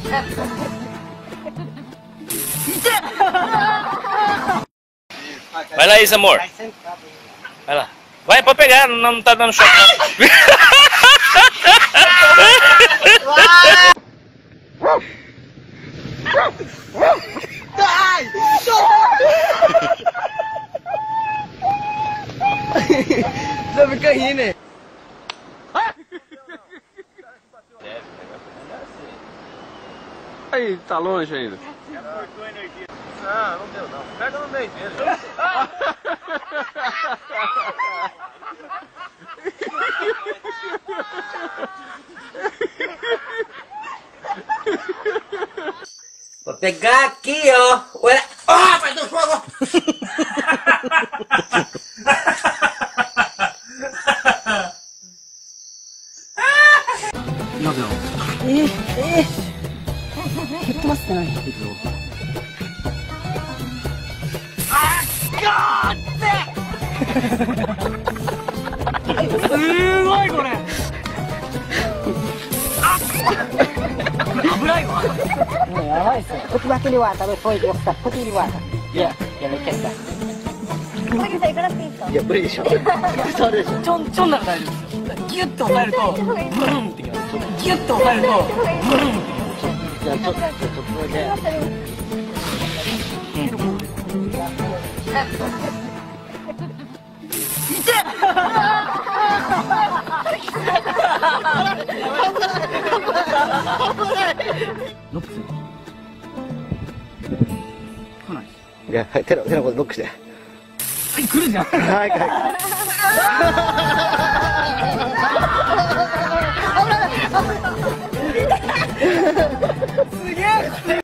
Vai lá, Isa, amor. Vai lá. Vai, pode pegar, não tá dando choque não. Você fica rindo, né? Aí, tá longe ainda. Não, não deu não. Pega no meio mesmo. Vou pegar aqui, ó. Olha. Ah, vai do fogo! Put di water, poi di water, put di water. Ya, ya lo kita. Pagi saya kena pisau. Ya, beriしょ。そうでしょ。 ちょんなら大丈夫です。ギュッと押さえるとブルンってきます。ギュッと押さえるとブルンってきます。 じゃあちょっとだけ。 ロックする。来ない。 いや、手のことノックして。 はい、来るじゃん。 はいはい。 すげえ。